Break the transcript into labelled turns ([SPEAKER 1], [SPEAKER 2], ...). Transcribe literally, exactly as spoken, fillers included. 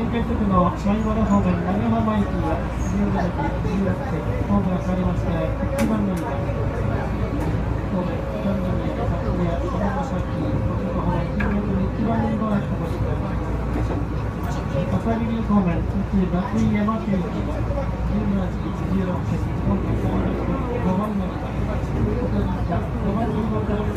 [SPEAKER 1] 池袋のシャイバラ方面長浜駅や自由が駅、自由が駅、ホームが変わりまして、いちばん乗り場、神戸、三宮、札幌や佐野崎、男方面、金額にいちばん乗り場がお越しください。朝霧方面、宇宙学院山手駅、じゅうななじじゅうろく席、本日さんじゅっぷん、ごばん乗り場、ごばん乗り場から